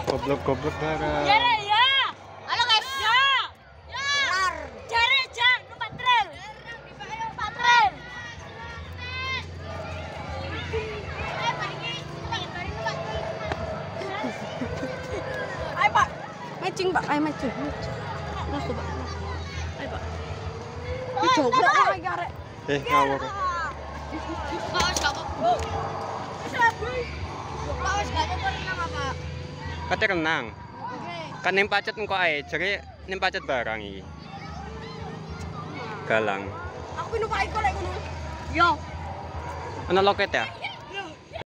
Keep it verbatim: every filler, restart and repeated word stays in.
Goblok-goblok barang. Jare ya. Halo guys. Ya. Ya. Jare jan numpak trail. Numpak trail. Ayo Pak. Matching Pak, ayo matching. Masuk Pak. Ayo Pak. Dicoba lagi arek. Eh, ngawur. Bawas gak apa-apa. Bawas gak apa-apa renang apa? Kate renang. Oke. Kan ning pacet engko ae, jare ning pacet barang iki. Galang. Aku numpak iku lek ngono. Yo. Ana loket ya?